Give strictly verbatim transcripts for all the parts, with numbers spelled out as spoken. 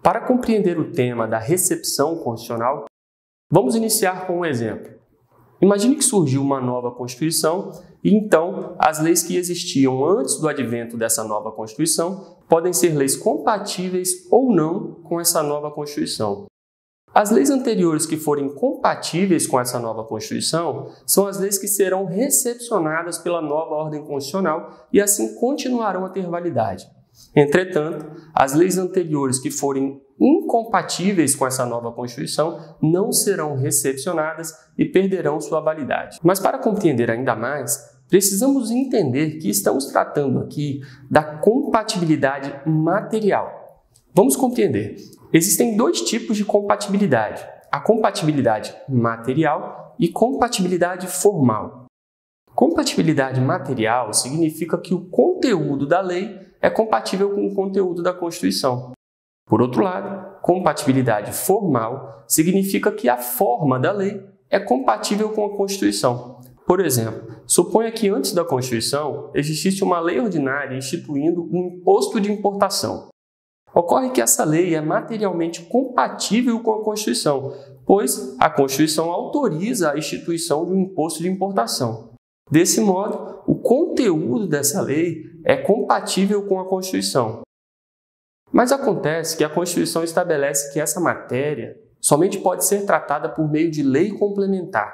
Para compreender o tema da recepção constitucional, vamos iniciar com um exemplo. Imagine que surgiu uma nova Constituição e, então, as leis que existiam antes do advento dessa nova Constituição podem ser leis compatíveis ou não com essa nova Constituição. As leis anteriores que forem compatíveis com essa nova Constituição são as leis que serão recepcionadas pela nova ordem constitucional e assim continuarão a ter validade. Entretanto, as leis anteriores que forem incompatíveis com essa nova Constituição não serão recepcionadas e perderão sua validade. Mas para compreender ainda mais, precisamos entender que estamos tratando aqui da compatibilidade material. Vamos compreender. Existem dois tipos de compatibilidade: a compatibilidade material e compatibilidade formal. Compatibilidade material significa que o conteúdo da lei é compatível com o conteúdo da Constituição. Por outro lado, compatibilidade formal significa que a forma da lei é compatível com a Constituição. Por exemplo, suponha que antes da Constituição existisse uma lei ordinária instituindo um imposto de importação. Ocorre que essa lei é materialmente compatível com a Constituição, pois a Constituição autoriza a instituição de um imposto de importação. Desse modo, o conteúdo dessa lei é compatível com a Constituição. Mas acontece que a Constituição estabelece que essa matéria somente pode ser tratada por meio de lei complementar.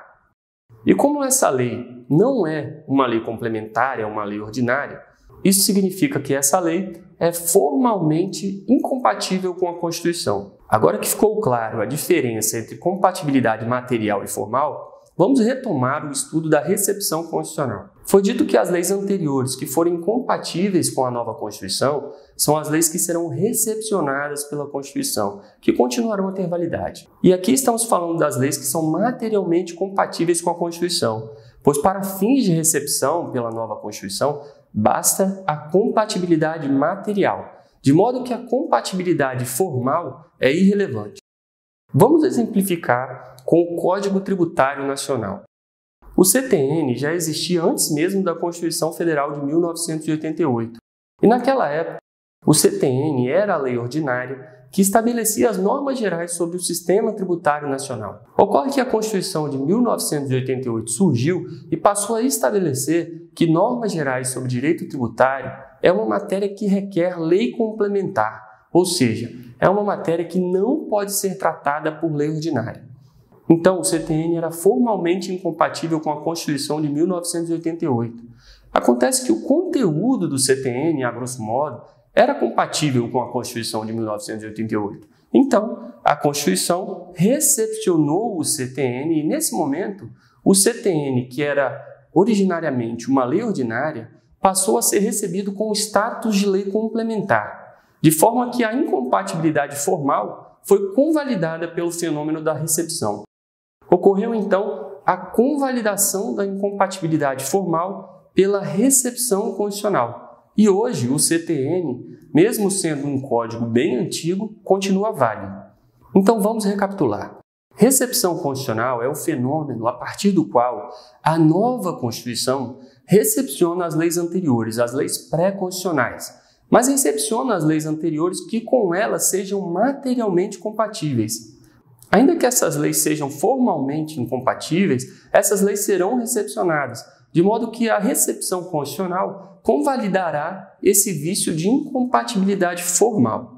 E como essa lei não é uma lei complementar, é uma lei ordinária, isso significa que essa lei é formalmente incompatível com a Constituição. Agora que ficou claro a diferença entre compatibilidade material e formal, vamos retomar o estudo da recepção constitucional. Foi dito que as leis anteriores que forem compatíveis com a nova Constituição são as leis que serão recepcionadas pela Constituição, que continuarão a ter validade. E aqui estamos falando das leis que são materialmente compatíveis com a Constituição, pois para fins de recepção pela nova Constituição, basta a compatibilidade material, de modo que a compatibilidade formal é irrelevante. Vamos exemplificar com o Código Tributário Nacional. O C T N já existia antes mesmo da Constituição Federal de mil novecentos e oitenta e oito. E naquela época, o C T N era a lei ordinária que estabelecia as normas gerais sobre o sistema tributário nacional. Ocorre que a Constituição de mil novecentos e oitenta e oito surgiu e passou a estabelecer que normas gerais sobre direito tributário é uma matéria que requer lei complementar, ou seja, é uma matéria que não pode ser tratada por lei ordinária. Então, o C T N era formalmente incompatível com a Constituição de mil novecentos e oitenta e oito. Acontece que o conteúdo do C T N, a grosso modo, era compatível com a Constituição de mil novecentos e oitenta e oito. Então, a Constituição recepcionou o C T N e, nesse momento, o C T N, que era originariamente uma lei ordinária, passou a ser recebido com o status de lei complementar, de forma que a incompatibilidade formal foi convalidada pelo fenômeno da recepção. Ocorreu, então, a convalidação da incompatibilidade formal pela recepção constitucional. E hoje, o C T N, mesmo sendo um código bem antigo, continua válido. Então, vamos recapitular. Recepção constitucional é o fenômeno a partir do qual a nova Constituição recepciona as leis anteriores, as leis pré-constitucionais, mas recepciona as leis anteriores que com elas sejam materialmente compatíveis. Ainda que essas leis sejam formalmente incompatíveis, essas leis serão recepcionadas, de modo que a recepção constitucional convalidará esse vício de incompatibilidade formal.